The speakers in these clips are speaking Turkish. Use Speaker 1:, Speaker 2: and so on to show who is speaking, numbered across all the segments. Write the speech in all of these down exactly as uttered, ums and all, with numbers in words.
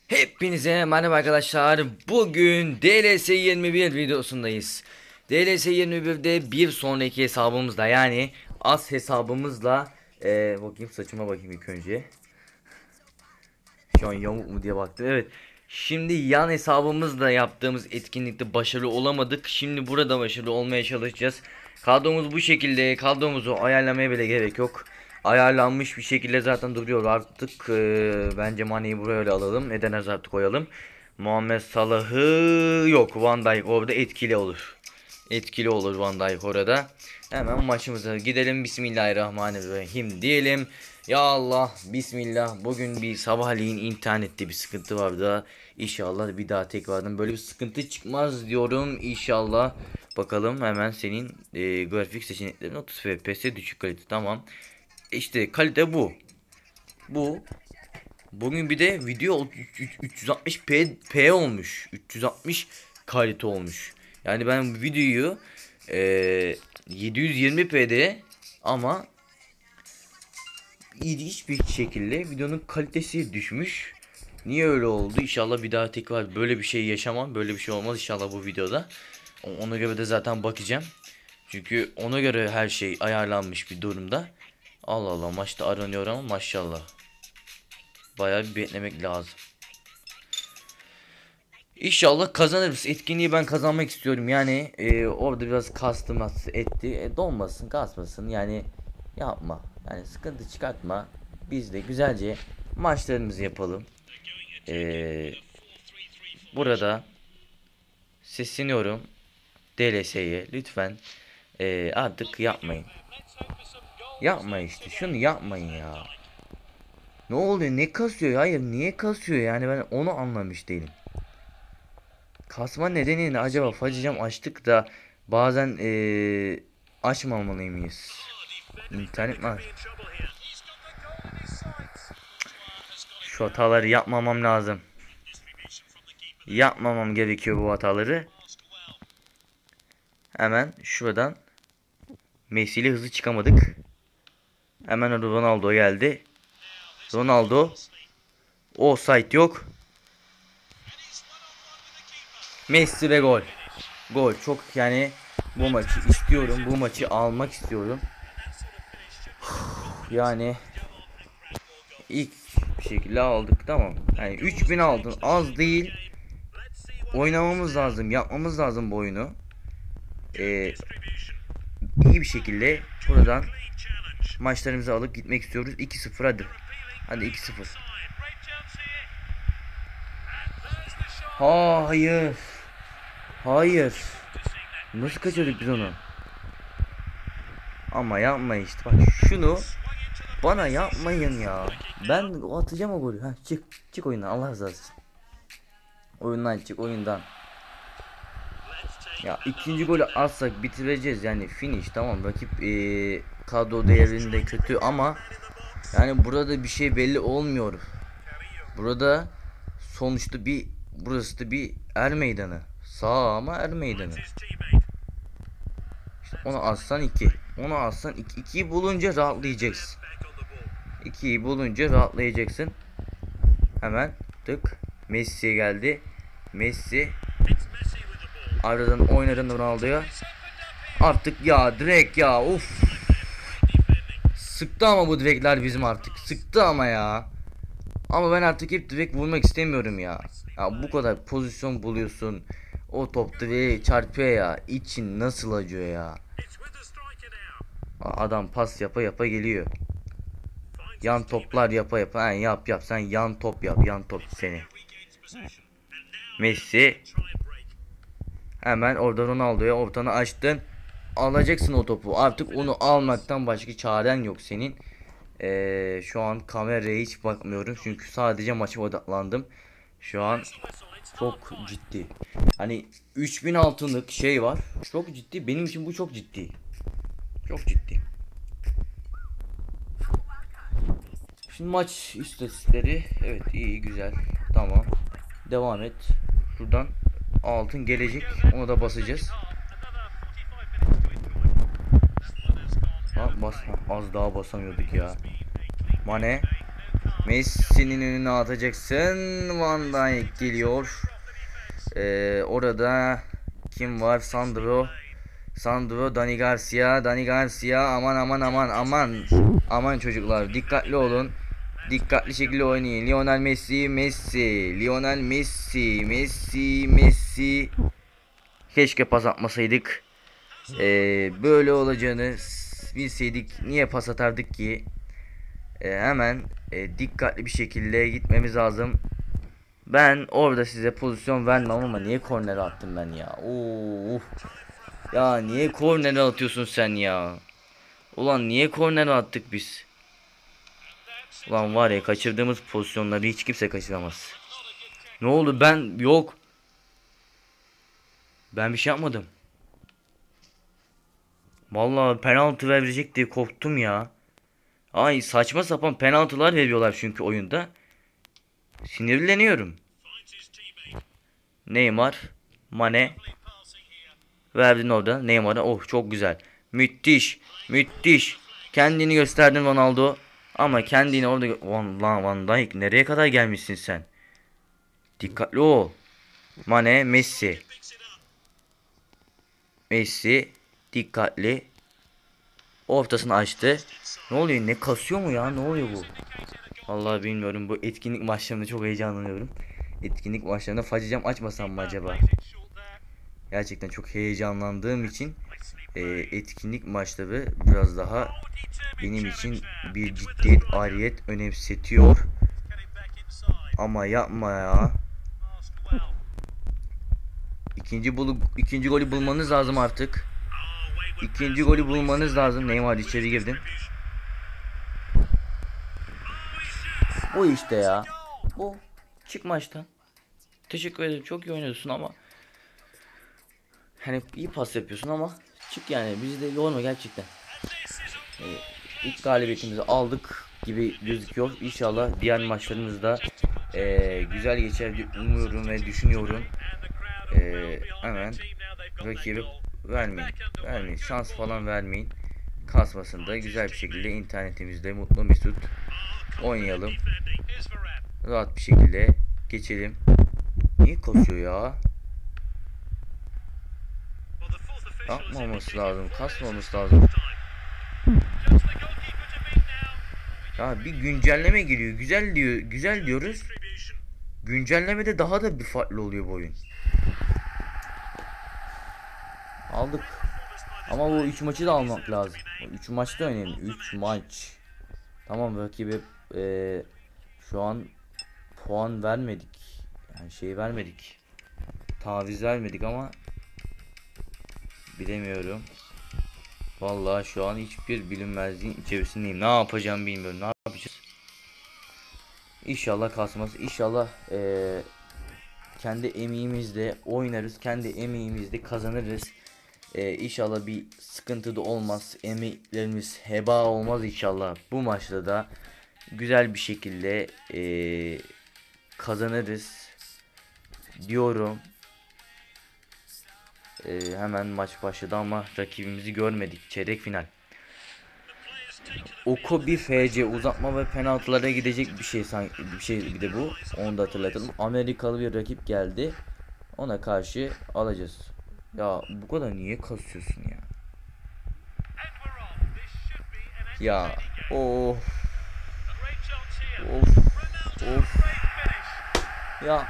Speaker 1: Hepinize merhaba arkadaşlar. Bugün D L S yirmi bir videosundayız. D L S yirmi birde bir sonraki hesabımızla, yani as hesabımızla ee, bakayım saçıma bakayım ilk önce. Şu an yamuk mu diye baktım. Evet. Şimdi yan hesabımızla yaptığımız etkinlikte başarılı olamadık. Şimdi burada başarılı olmaya çalışacağız. Kadromuz bu şekilde. Kadromuzu ayarlamaya bile gerek yok. Ayarlanmış bir şekilde zaten duruyor artık. Ee, bence Mane'yi buraya öyle alalım. Eden Hazard'ı koyalım. Muhammed Salah'ı yok. Van Dijk orada etkili olur. Etkili olur Van Dijk orada. Hemen maçımıza gidelim. Bismillahirrahmanirrahim diyelim. Ya Allah, Bismillah. Bugün bir sabahleyin internette bir sıkıntı vardı. İnşallah bir daha tekrardan böyle bir sıkıntı çıkmaz diyorum. İnşallah. Bakalım hemen senin e, grafik seçeneklerin otuz F P S düşük kalite. Tamam. İşte kalite bu. Bu. Bugün bir de video üç yüz altmış p p olmuş. üç yüz altmış kalite olmuş. Yani ben bu videoyu e, yedi yüz yirmi p'de ama ilginç bir şekilde videonun kalitesi düşmüş. Niye öyle oldu? İnşallah bir daha tekrar böyle bir şey yaşamam. Böyle bir şey olmaz inşallah bu videoda. Ona göre de zaten bakacağım. Çünkü ona göre her şey ayarlanmış bir durumda. Allah Allah, maçta aranıyor ama maşallah. Bayağı bir beklemek lazım. İnşallah kazanırız. Etkinliği ben kazanmak istiyorum. Yani e, orada biraz kastım etti. E, donmasın, kasmasın. Yani yapma. Yani sıkıntı çıkartma. Biz de güzelce maçlarımızı yapalım. E, burada sesleniyorum D L S'ye lütfen e, artık yapmayın. Yapma işte. Şunu yapmayın ya. Ne oluyor? Ne kasıyor? Hayır, niye kasıyor? Yani ben onu anlamış değilim. Kasma nedeni ne acaba? Facıcam açtık da bazen ee, açmamalı mıyız? İnternet var. Şu hataları yapmamam lazım. Yapmamam gerekiyor bu hataları. Hemen şuradan Messi ile hızlı çıkamadık. Hemen Ronaldo geldi. Ronaldo. Offside yok. Messi ve gol. Gol çok, yani bu maçı istiyorum. Bu maçı almak istiyorum. Yani ilk bir şekilde aldık, tamam. Yani üç bin aldın, az değil. Oynamamız lazım, yapmamız lazım bu oyunu. Ee, iyi bir şekilde buradan maçlarımızı alıp gitmek istiyoruz. iki sıfır hadi. Hadi iki sıfır. Hayır. Hayır. Nasıl kaçırdık biz onu? Ama yapma işte. Bak şunu bana yapmayın ya. Ben atacağım o golü. Ha, çık. Çık oyundan, Allah razı olsun. Oyundan çık, oyundan. Ya ikinci golü atsak bitireceğiz, yani finish, tamam. Rakip ee, kadro değerinde kötü ama yani burada bir şey belli olmuyor. Burada sonuçta bir, burası da bir er meydanı. Sağ ama er meydanı. İşte onu atsan iki. Onu atsan iki. ikiyi bulunca rahatlayacaksın. ikiyi bulunca rahatlayacaksın. Hemen tık. Messi geldi. Messi. Aradan oynadın Ronaldo'ya. Artık ya, direkt ya, uf. Sıktı ama bu direkler bizim artık. Sıktı ama ya. Ama ben artık hep direkt vurmak istemiyorum ya. Ya bu kadar pozisyon buluyorsun. O top direğe çarpıyor ya. İçin nasıl acıyor ya. Adam pas yapa yapa geliyor. Yan toplar yapa yapa. Ha, yap yap sen yan top yap. Yan top seni. Messi. Hemen orada Ronaldo'ya ortanı açtın. Alacaksın o topu. Artık onu almaktan başka çaren yok senin. Ee, şu an kameraya hiç bakmıyorum. Çünkü sadece maça odaklandım. Şu an çok ciddi. Hani üç bin altınlık şey var. Çok ciddi. Benim için bu çok ciddi. Çok ciddi. Şimdi maç istatistikleri. Evet, iyi, güzel. Tamam. Devam et. Şuradan altın gelecek. Onu da basacağız. Ha, bas, az daha basamıyorduk ya. Mane. Messi'nin önüne atacaksın. Van Dijk geliyor. Ee, orada kim var? Sandro. Sandro, Dani Garcia, Dani Garcia. Aman aman aman aman. Aman çocuklar, dikkatli olun. Dikkatli şekilde oynayın. Lionel Messi, Messi, Lionel Messi, Messi, Messi. Keşke pas atmasaydık. Ee, böyle olacağını bilseydik niye pas atardık ki? Ee, hemen e, dikkatli bir şekilde gitmemiz lazım. Ben orada size pozisyon vermem ama niye korner attım ben ya? Oo. Ya niye korner atıyorsun sen ya? Ulan niye korner attık biz? Ulan var ya, kaçırdığımız pozisyonları hiç kimse kaçıramaz. Ne oldu? Ben yok. Ben bir şey yapmadım. Vallahi penaltı verecek diye korktum ya. Ay, saçma sapan penaltılar veriyorlar çünkü oyunda. Sinirleniyorum. Neymar, Mane verdin orada Neymar'a. Oh, çok güzel. Müthiş. Müthiş. Kendini gösterdin Ronaldo. Ama kendini orada Van, lan Van Dijk, nereye kadar gelmişsin sen? Dikkatli ol. Mane, Messi. Messi dikkatli. Ortasını açtı. Ne oluyor? Ne kasıyor mu ya? Ne oluyor bu? Vallahi bilmiyorum. Bu etkinlik maçlarında çok heyecanlanıyorum. Etkinlik maçlarında facecam açmasam mı acaba? Gerçekten çok heyecanlandığım için e, etkinlik maçları biraz daha benim için bir ciddiyet, aidiyet önemsetiyor. Ama yapma ya. İkinci bulu, ikinci golü bulmanız lazım artık. İkinci golü bulmanız lazım. Neymar içeri girdin. Bu işte ya. Bu. Çık maçtan. Teşekkür ederim. Çok iyi oynuyorsun ama hani iyi pas yapıyorsun ama çık yani. Bizi de yorma gerçekten. Ee, ilk galibiyetimizi aldık gibi gözüküyor. İnşallah diğer maçlarımızda e, güzel geçer umuyorum ve düşünüyorum. E, hemen rakibi vermeyin. Vermeyin. Şans falan vermeyin. Kasmasın da güzel bir şekilde internetimizde mutlu mesut oynayalım. Rahat bir şekilde geçelim. Niye kasıyor ya? Yapmaması lazım. Kasmaması lazım. Ya bir güncelleme geliyor. Güzel diyor. Güzel diyoruz. Güncellemede daha da bir farklı oluyor bu oyun. Aldık. Ama bu üç maçı da almak lazım. üç maç da önemli. üç maç. Tamam, rakibe e, şu an puan vermedik. Yani şey vermedik. Taviz vermedik ama bilemiyorum. Vallahi şu an hiçbir bilinmezliğin içerisindeyim. Ne yapacağım bilmiyorum. Ne yapacağız? İnşallah kasmaz. İnşallah ee, kendi emeğimizle oynarız. Kendi emeğimizle kazanırız. Ee, inşallah bir sıkıntı da olmaz. Emeklerimiz heba olmaz inşallah. Bu maçta da güzel bir şekilde ee, kazanırız diyorum. Ee, hemen maç başladı ama rakibimizi görmedik. Çeyrek final. Oku bir F C uzatma ve penaltılara gidecek bir şey sanki bir şey bir de bu. Onu da hatırlatalım. Amerikalı bir rakip geldi. Ona karşı alacağız. Ya bu kadar niye kasıyorsun ya? Ya of. Of. Of. Ya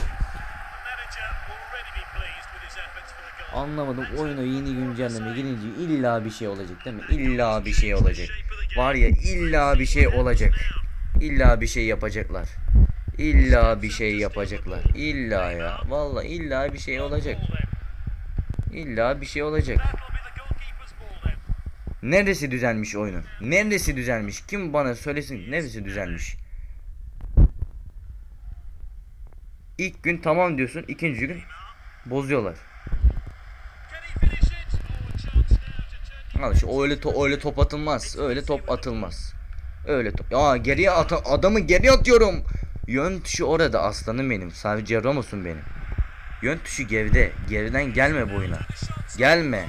Speaker 1: anlamadım, oyuna yeni güncelleme gelince illa bir şey olacak değil mi? İlla bir şey olacak. Var ya, illa bir şey olacak. İlla bir şey yapacaklar. İlla bir şey yapacaklar. İlla ya. Vallahi illa bir şey olacak. İlla bir şey olacak. Neresi düzelmiş oyunun? Neresi düzelmiş? Kim bana söylesin, neresi düzelmiş? İlk gün tamam diyorsun, ikinci gün bozuyorlar. Al işte, öyle to öyle top atılmaz. Öyle top atılmaz. Öyle top. Ya geriye at, adamı geriye atıyorum. Yön tuşu orada aslanım benim. Sadece Ramos'um benim. Yön tuşu geride. Geriden gelme bu oyuna. Gelme.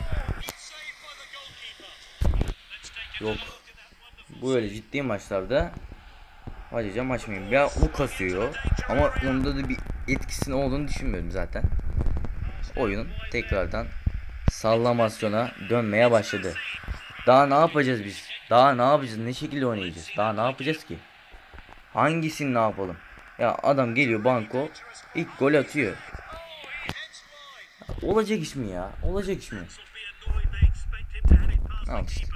Speaker 1: Yok. Bu öyle ciddi maçlarda Açacağım açmayayım. Ya o kasıyor ama onda da bir etkisinin olduğunu düşünmüyorum zaten. Oyun tekrardan sallamasyona dönmeye başladı. Daha ne yapacağız biz? Daha ne yapacağız? Ne şekilde oynayacağız? Daha ne yapacağız ki? Hangisini ne yapalım? Ya adam geliyor banko ilk gol atıyor. Olacak iş mi ya? Olacak iş mi? Al işte.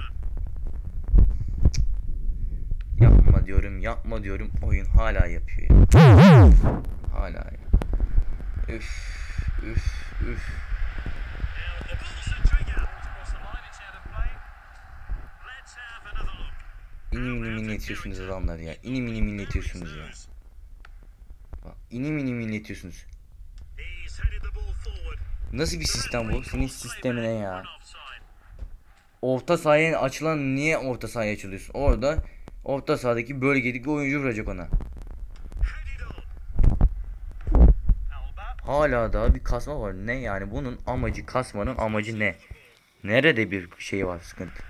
Speaker 1: Yapma diyorum, yapma diyorum. Oyun hala yapıyor ya. Hala ya. Üf, üf, üf. İnim inim inletiyorsunuz adamlar ya. İnim inim inletiyorsunuz ya. Bak, inim inim inletiyorsunuz. Nasıl bir sistem bu? Senin sistemine ya. Orta sahaya açılan, niye orta sahaya açılıyorsun? Orada orta sahadaki bölgedeki oyuncu vuracak ona. Hala daha bir kasma var. Ne yani bunun amacı, kasmanın amacı ne? Nerede bir şey var, sıkıntı?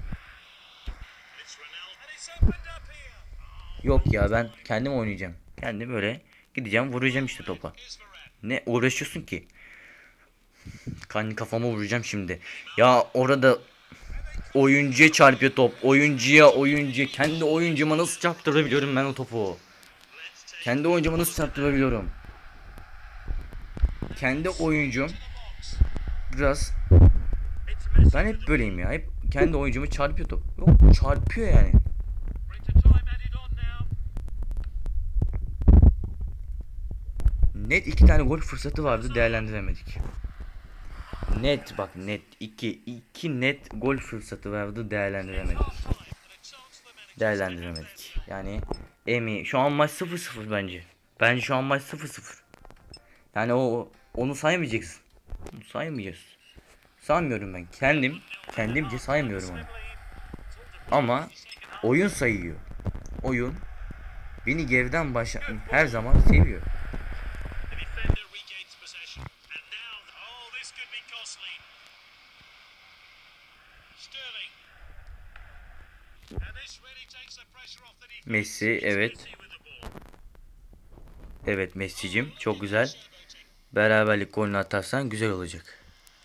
Speaker 1: Yok ya, ben kendim oynayacağım. Kendim böyle gideceğim, vuracağım işte topa. Ne uğraşıyorsun ki? Kendi kafama vuracağım şimdi. Ya orada oyuncuya çarpıyor top. Oyuncuya oyuncuya. Kendi oyuncuma nasıl çarptırabiliyorum ben o topu? Kendi oyuncuma nasıl çarptırabiliyorum? Kendi oyuncum biraz, ben hep böyleyim ya. Hep kendi oyuncumu çarpıyor top. Yok, çarpıyor yani. Net iki tane gol fırsatı vardı, değerlendiremedik. Net bak, net iki iki net gol fırsatı vardı, değerlendiremedik. Değerlendiremedik. Yani Emi şu an maç sıfır sıfır bence. Bence şu an maç sıfır sıfır. Yani o onu saymayacaksın. Onu saymayacağız. Saymıyorum ben. Kendim kendimce saymıyorum onu. Ama oyun sayıyor. Oyun beni geriden başla her zaman seviyor. Messi, evet. Evet Messi'cim, çok güzel. Beraberlik golünü atarsan güzel olacak.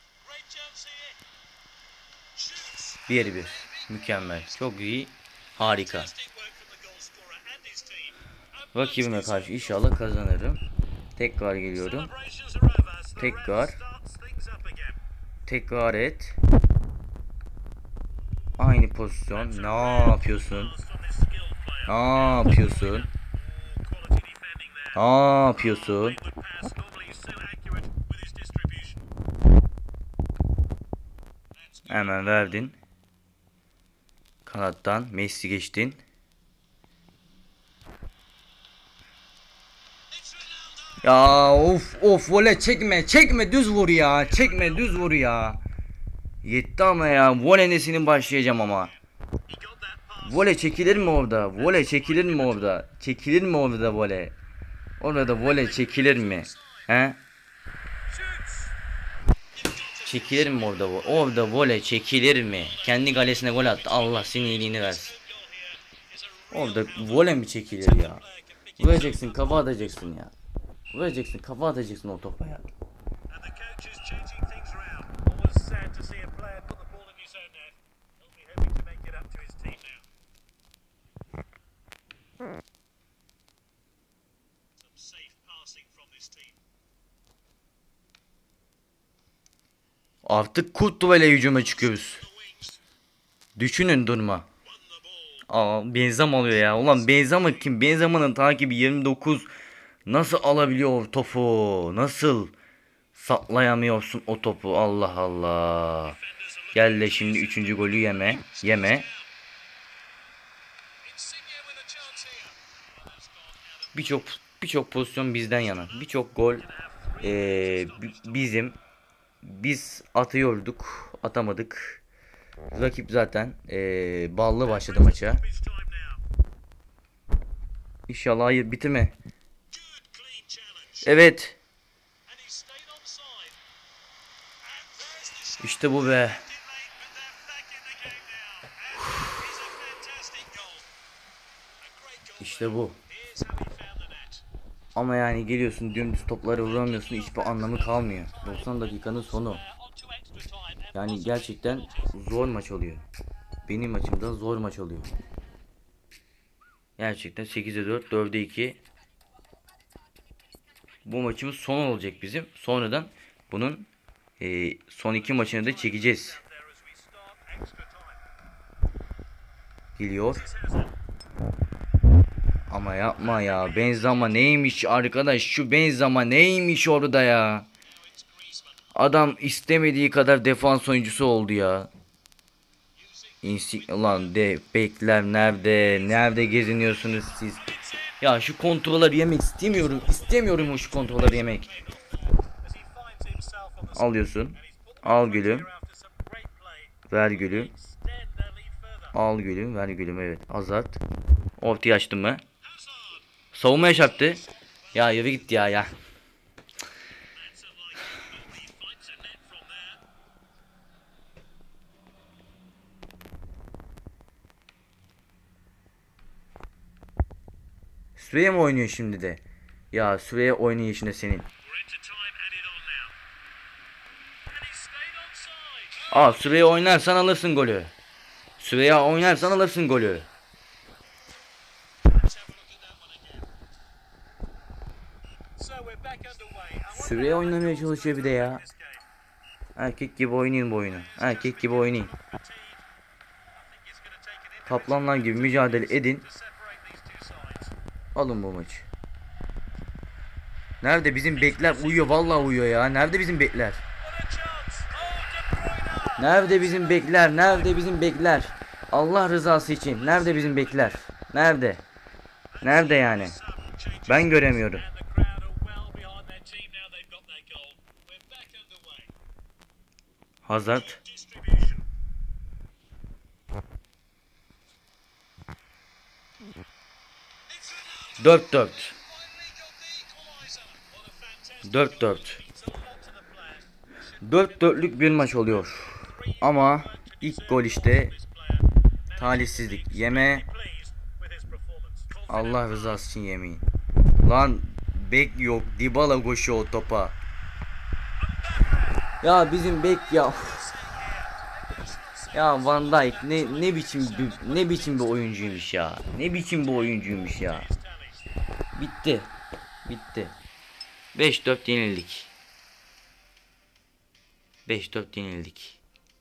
Speaker 1: bir bir. Mükemmel. Çok iyi. Harika. Rakibime karşı inşallah kazanırım. Tekrar geliyorum. Tekrar. Tekrar et. Aynı pozisyon. Ne yapıyorsun? Ne yapıyorsun? Ne yapıyorsun? Hemen verdin. Kanattan Messi geçtin. Ya of of, voley çekme çekme, düz vur ya, çekme düz vur ya. Yetti ama ya, voley'nesinin başlayacağım ama. Voley çekilir mi orada? Voley çekilir mi orada? Çekilir mi orada voley? Orada voley çekilir mi? He? Çekilir mi orada? Orada voley çekilir mi? Kendi galesine gol attı. Allah senin iyiliğini versin. Orada voley mi çekilir ya? Vuracaksın, kafa atacaksın ya. Vuracaksın, kafa atacaksın o topa ya. Artık kurt duvarıyla hücuma çıkıyoruz. Düşünün durma. Aa, Benzema alıyor ya. Ulan Benzema kim? Benzema'nın takibi yirmi dokuz. Nasıl alabiliyor topu? Nasıl saklayamıyorsun o topu? Allah Allah. Gel de şimdi üçüncü golü yeme. Yeme. Birçok birçok pozisyon bizden yana. Birçok gol ee, bizim. Biz atıyorduk. Atamadık. Rakip zaten ee, ballı başladı maça. İnşallah hayır, bitirme. Evet. İşte bu be. İşte bu. Ama yani geliyorsun dümdüz topları vuramıyorsun, hiçbir anlamı kalmıyor. doksan dakikanın sonu. Yani gerçekten zor maç oluyor. Benim açımdan zor maç oluyor. Gerçekten sekize dört, dörde iki. Bu maçımız son olacak bizim. Sonradan bunun e, son iki maçını da çekeceğiz. Geliyor. Ama yapma ya. Benzema neymiş arkadaş? Şu Benzema neymiş orada ya? Adam istemediği kadar defans oyuncusu oldu ya. İnsik ulan de bekler nerede? Nerede geziniyorsunuz siz? Ya şu kontrolleri yemek istemiyorum. İstemiyorum o şu kontrolleri yemek. Alıyorsun. Al gülüm. Ver gülüm. Al gülüm, ver gülüm, evet. Hazard. Ortaya açtım mı? Savunmaya çarptı. Ya yürü git ya ya. Süreye mi oynuyor şimdi de? Ya Süreye oynayışında senin. Aa, Süreye oynarsan alırsın golü. Süreye oynarsan alırsın golü. Süreye oynamaya çalışıyor bir de ya. Erkek gibi oynayın bu oyunu. Erkek gibi oynayın. Kaplanlar gibi mücadele edin. Alın bu maçı. Nerede bizim bekler? Uyuyor, vallahi uyuyor ya. Nerede bizim bekler? Nerede bizim bekler? Nerede bizim bekler? Allah rızası için. Nerede bizim bekler? Nerede? Nerede yani? Ben göremiyorum. Hazard. Dört dört. Dört dört. Dört dörtlük bir maç oluyor. Ama ilk gol işte talihsizlik. Yeme. Allah rızası için yemeyin. Lan bek yok. Dybala koşuyor o topa. Ya bizim bek ya. Ya Van Dijk ne ne biçim bir, ne biçim bir oyuncuymuş ya. Ne biçim bir oyuncuymuş ya. Bitti. Bitti. beş dört yenildik. beş dört yenildik.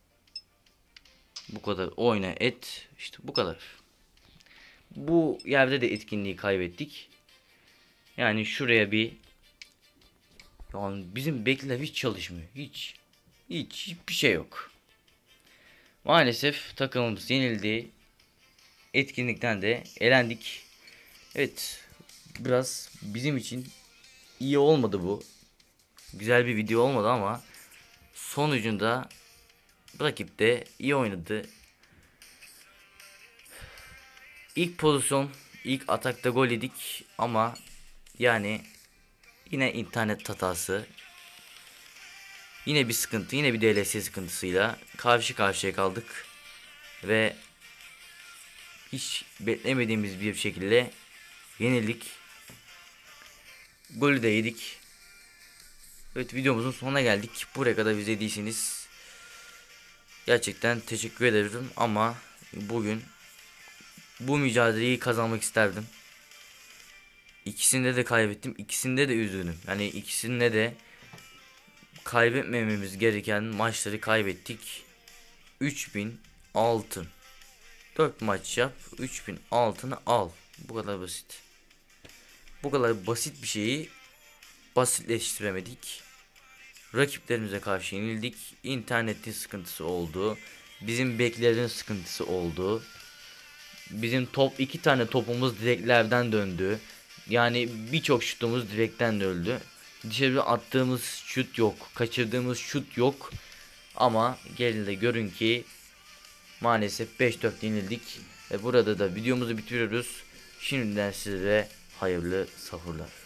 Speaker 1: Bu kadar oyna et. İşte bu kadar. Bu yerde de etkinliği kaybettik. Yani şuraya bir, yani bizim bekler hiç çalışmıyor. Hiç. Hiç hiçbir şey yok. Maalesef takımımız yenildi. Etkinlikten de elendik. Evet. Biraz bizim için iyi olmadı bu. Güzel bir video olmadı ama sonucunda rakip de iyi oynadı. İlk pozisyon, ilk atakta gol yedik ama yani yine internet hatası. Yine bir sıkıntı, yine bir D L S sıkıntısıyla karşı karşıya kaldık. Ve hiç beklemediğimiz bir şekilde yenildik. Golü de yedik. Evet, videomuzun sonuna geldik. Buraya kadar izlediyseniz gerçekten teşekkür ederim ama bugün bu mücadeleyi kazanmak isterdim. İkisinde de kaybettim. İkisinde de üzgünüm. Yani ikisinde de kaybetmememiz gereken maçları kaybettik. üç bin altın. dört maç yap, üç bin altını al. Bu kadar basit. Bu kadar basit bir şeyi basitleştiremedik. Rakiplerimize karşı yenildik. İnternetin sıkıntısı oldu. Bizim beklerin sıkıntısı oldu. Bizim top iki tane topumuz direklerden döndü. Yani birçok şutumuz direkten döndü. Dışarı attığımız şut yok. Kaçırdığımız şut yok. Ama gelin de görün ki maalesef beş dört yenildik. Ve burada da videomuzu bitiriyoruz. Şimdiden size hayırlı sahurlar.